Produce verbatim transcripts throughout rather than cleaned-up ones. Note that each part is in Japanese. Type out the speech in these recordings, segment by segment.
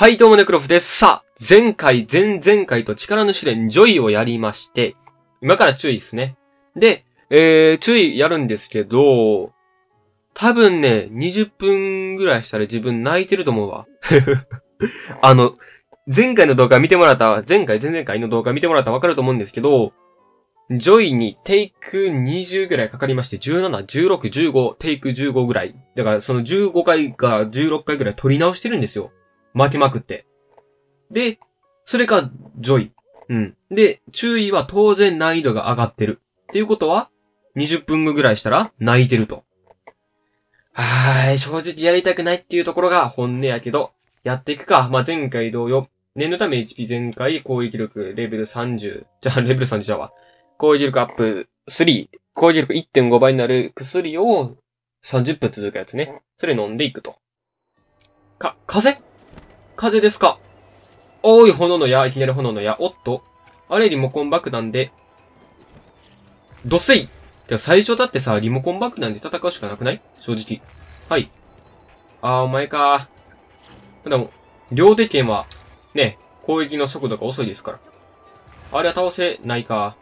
はい、どうもネクロフです。さあ、前回、前々回と力の試練ジョイをやりまして、今から注意ですね。で、えー、注意やるんですけど、多分ね、にじゅっぷんぐらいしたら自分泣いてると思うわ。あの、前回の動画見てもらった、前回、前々回の動画見てもらったらわかると思うんですけど、ジョイにテイクにじゅうぐらいかかりまして、じゅうなな、じゅうろく、じゅうご、テイクじゅうごぐらい。だからそのじゅうごかいかじゅうろっかいぐらい取り直してるんですよ。巻きまくって。で、それか、ジョイ。うん。で、注意は当然難易度が上がってる。っていうことは、にじゅっぷんごぐらいしたら泣いてると。はーい、正直やりたくないっていうところが本音やけど、やっていくか。まあ、前回同様。念のため エイチピー 全開、攻撃力レベルさんじゅう。じゃあ、レベルさんじゅうじゃわ。攻撃力アップさん。攻撃力 いってんご 倍になる薬をさんじゅっぷん続くやつね。それ飲んでいくと。か、風風ですか？おーい、炎の矢、いきなり炎の矢。おっと。あれ、リモコン爆弾で。どっせい！で最初だってさ、リモコン爆弾で戦うしかなくない？正直。はい。あー、お前かー。でも、両手剣は、ね、攻撃の速度が遅いですから。あれは倒せないか。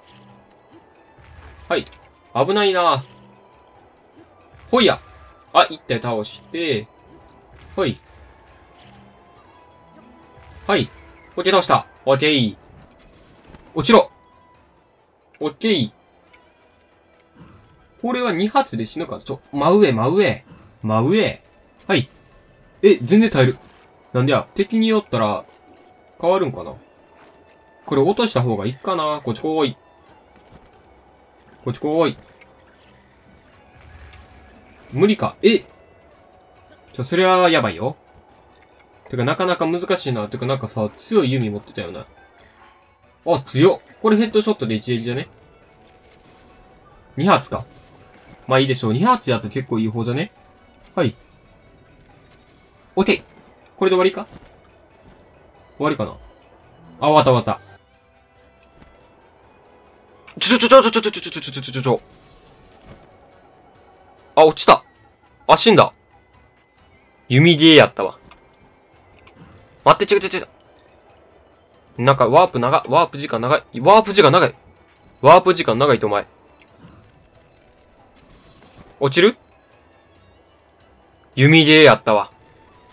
はい。危ないな。ほいや。あ、一体倒して、ほい。はい。オッケー倒した。オッケー。落ちろ。オッケー。これはに発で死ぬかちょ、真上、真上。真上。はい。え、全然耐える。なんでや、敵によったら、変わるんかな？これ落とした方がいいかな？こっちこーい。こっちこーい。無理か。えちょ、それはやばいよ。てか、なかなか難しいな。てか、なんかさ、強い弓持ってたよな。あ、強っ。これヘッドショットで一撃じゃね？ に 発か。まあいいでしょう。に発やと結構いい方じゃね？はい。オッケー。これで終わりか？終わりかな？あ、終わった終わった。ちょちょちょちょちょちょちょちょちょちょちょちょちょ。あ、落ちた。あ、死んだ。弓ゲーやったわ。待って、違う違う違う。なんか、ワープ長い。ワープ時間長い。ワープ時間長い。ワープ時間長いってお前。落ちる？弓ゲーやったわ。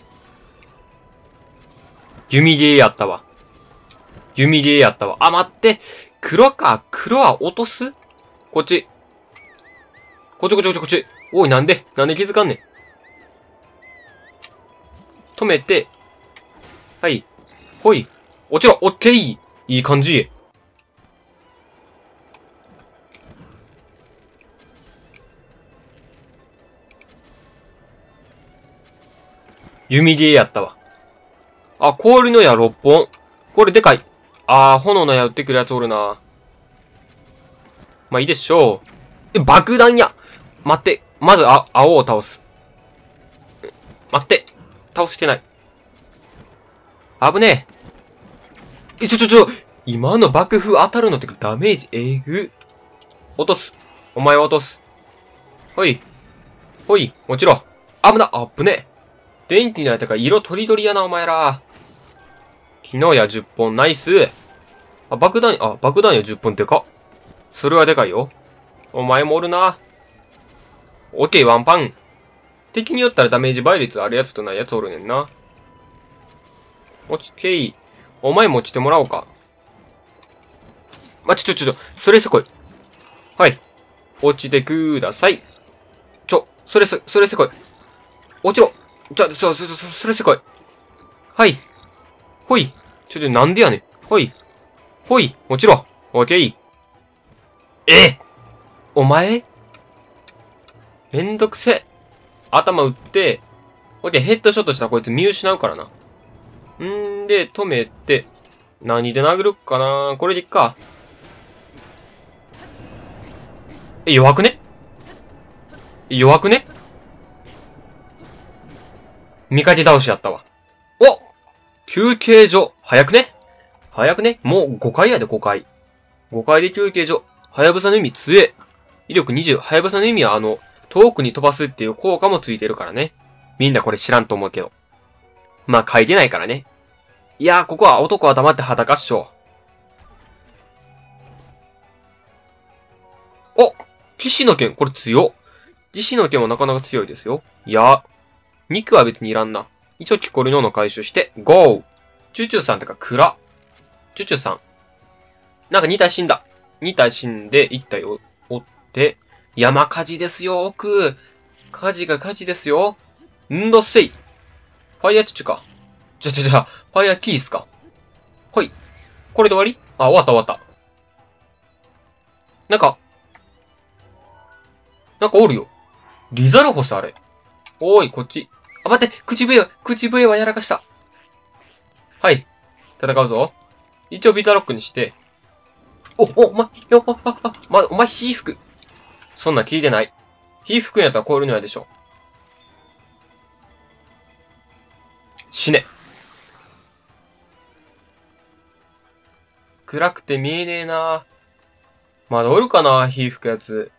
弓ゲーやったわ。弓ゲーやったわ。あ、待って。黒か。黒は落とす？こっち。こっちこっちこっちこっち。おい、なんでなんで気づかんねん。止めて。はい。ほい。落ちろ。オッケー。いい感じ。弓ゲーやったわ。あ、氷の矢ろっぽん。これでかい。あー、炎の矢撃ってくるやつおるな。まあいいでしょう。え、爆弾や。待って。まず、あ、青を倒す。待って。倒してない。危ねえ。え、ちょちょちょ。今の爆風当たるのってかダメージえぐ。落とす。お前を落とす。ほい。ほい。もちろん。危な。あっぶねえ。電気のやつが色とりどりやな、お前ら。昨日やじゅっぽん、ナイス。あ、爆弾、あ、爆弾やじゅっぽんでかっ。それはでかいよ。お前もおるな。オッケー、ワンパン。敵によったらダメージ倍率あるやつとないやつおるねんな。オッケー。お前も落ちてもらおうか。ま、ちょちょちょ、それせこい。はい。落ちてください。ちょ、それせ、それせこい。落ちろ。ちょ、ちょ、ちょ、それせこい。はい。ほい。ちょ、ちょ、なんでやねん。ほい。ほい。もちろん。オッケー。えお前めんどくせ。頭打って、オッケー、ヘッドショットしたらこいつ見失うからな。んで、止めて、何で殴るかな？これでいっか。え、弱くね？弱くね？見かけ倒しやったわ。お！休憩所。早くね？早くね？もうごかいやで、ごかい。ごかいで休憩所。はやぶさの弓強え。威力にじゅう。はやぶさの弓はあの、遠くに飛ばすっていう効果もついてるからね。みんなこれ知らんと思うけど。 まあ書いてないからね。いやー、ここは男は黙って裸っしょ。お騎士の剣、これ強っ。騎士の剣はなかなか強いですよ。いや、肉は別にいらんな。一応キコリノの回収して、ゴーチューチューさんってか、蔵。チューチューさん。なんかに体死んだ。に体死んで、いち体を追って、山火事ですよ、奥。火事が火事ですよ。んどせい。ファイヤーチュチュか。じゃじゃじゃ、ファイヤーキースか。はい。これで終わり？あ、終わった終わった。なんか、なんかおるよ。リザルホスあれ。おーい、こっち。あ、待って、口笛は、口笛はやらかした。はい。戦うぞ。一応ビータロックにして。お、お、お前、よ、あ、あ、あ、ま、お前、火吹く。そんなん聞いてない。火吹くんやったら超えるのやでしょ。死ね。暗くて見えねえな。まだおるかな、火吹くやつ。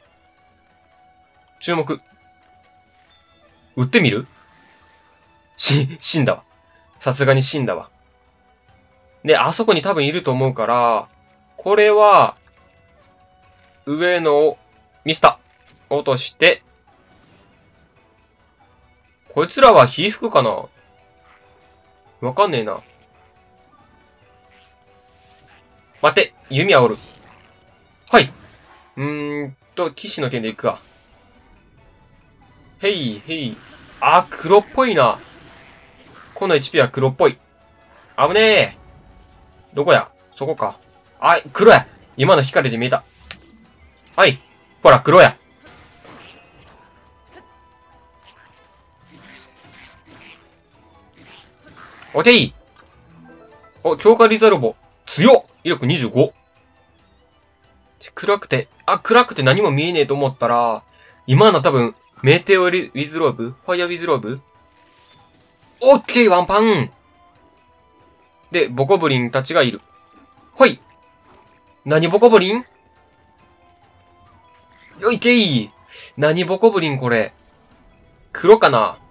注目。撃ってみる？し、死んだわ。さすがに死んだわ。で、あそこに多分いると思うから、これは、上のをミスった。落として、こいつらは火吹くかな？わかんねえな。待って、弓はおる。はい。うーんと、騎士の剣で行くか。へい、へい。あ、黒っぽいな。この エイチピー は黒っぽい。危ねえ。どこや？そこか。あ、黒や。今の光で見えた。はい。ほら、黒や。オッケー。お、強化リザルボ。強っ！威力にじゅうご。暗くて、あ、暗くて何も見えねえと思ったら、今の多分、メテオウィズローブ？ファイアウィズローブ？オッケー、ワンパン！で、ボコブリンたちがいる。ほい！何ボコブリン？よいけい！何ボコブリンこれ。黒かな？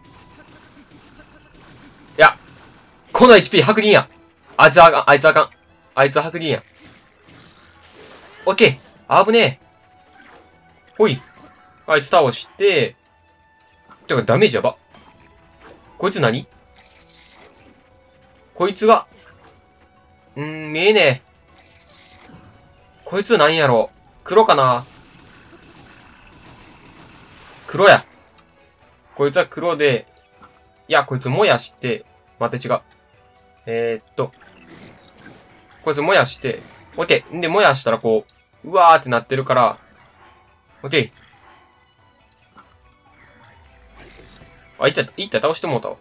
いや、この エイチピー 白銀や。あいつあかん、あいつあかん。あいつ白銀や。オッケー！あぶねえ。ほい。あいつ倒して、てかダメージやば。こいつ何？こいつが、うーん、見えねえ。こいつ何やろ？黒かな？黒や。こいつは黒で、いや、こいつ燃やして、待って違う。えー、っと、こいつ燃やして、オッケー。んで、燃やしたらこう、うわーってなってるから、オッケー。あ、いった、いった倒してもうたわ。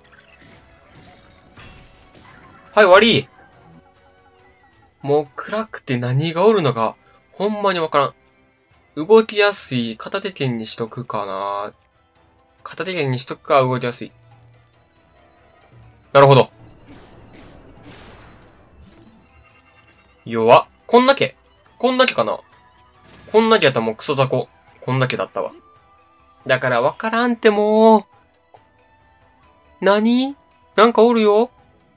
はい、終わり。もう暗くて何がおるのか、ほんまにわからん。動きやすい片手剣にしとくかな。片手剣にしとくか、動きやすい。なるほど。弱っ。こんだけ。こんだけかな。こんだけやったらもうクソ雑魚。こんだけだったわ。だからわからんってもう。何？なんかおるよ。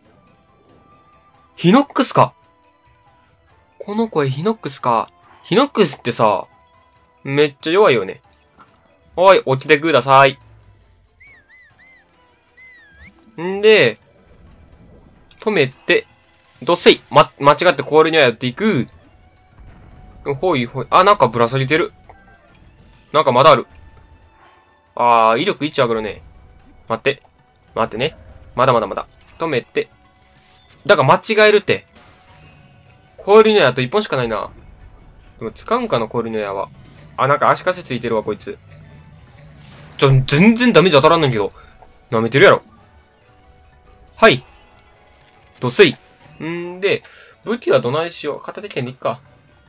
ヒノックスか。この声ヒノックスか。ヒノックスってさ、めっちゃ弱いよね。おい、起きてください。んで、止めて、どっせい。ま、間違って氷にはやっていく。ほいほい。あ、なんかぶら下げてる。なんかまだある。あー、威力いち上がるね。待って。待ってね。まだまだまだ。止めて。だから間違えるって。氷の矢あといっぽんしかないな。でも使うんかな、氷の矢は。あ、なんか足かせついてるわ、こいつ。ちょ、全然ダメージ当たらんねんけど。舐めてるやろ。はい。どっせい。んで、武器はどないしよう。片手剣でいっか。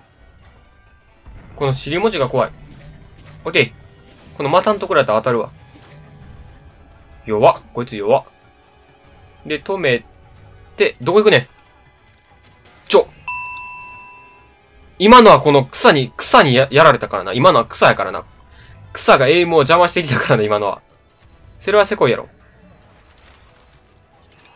この尻文字が怖い。オッケー。この股のところやったら当たるわ。弱っ。こいつ弱っ。で、止めて、どこ行くねん。ちょ。今のはこの草に、草に や, やられたからな。今のは草やからな。草がエイムを邪魔してきたからな、今のは。それはせこいやろ。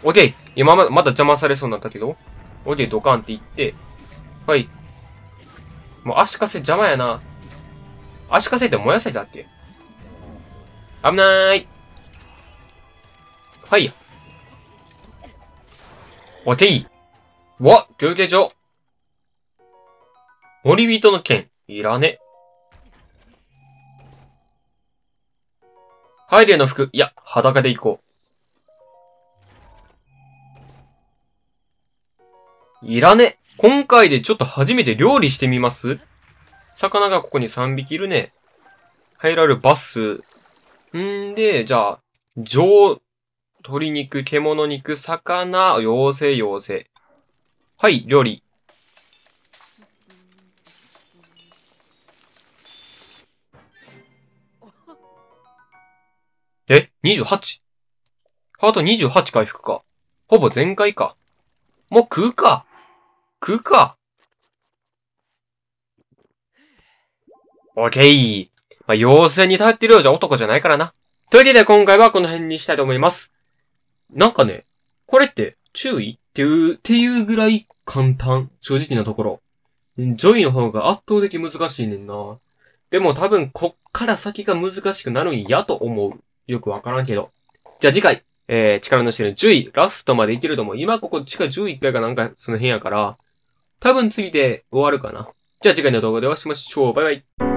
オッケー。今ま、まだ邪魔されそうになったけど。オッケー、ドカンっていって。はい。もう足かせ邪魔やな。足かせって燃やせたっけ？危なーい。はい。オッケー。うわ、休憩所。森人の剣。いらね。ハイレの服。いや、裸で行こう。いらね。今回でちょっと初めて料理してみます？魚がここにさんびきいるね。入られるバス。んで、じゃあ、上、鶏肉、獣肉、魚、妖精、妖精。はい、料理。え ?にじゅうはち? ハートにじゅうはち回復か。ほぼ全開か。もう食うか。食うか。オッケー。まあ、妖精に頼ってるようじゃ男じゃないからな。というわけで今回はこの辺にしたいと思います。なんかね、これって注意っていう、っていうぐらい簡単。正直なところ。ジョイの方が圧倒的難しいねんな。でも多分こっから先が難しくなるんやと思う。よくわからんけど。じゃあ次回、えー、力のしてるじゅうい、ラストまでいけると思う。今ここ地下じゅういっかいかなんかその辺やから、多分次で終わるかな。じゃあ次回の動画でお会いしましょう。バイバイ。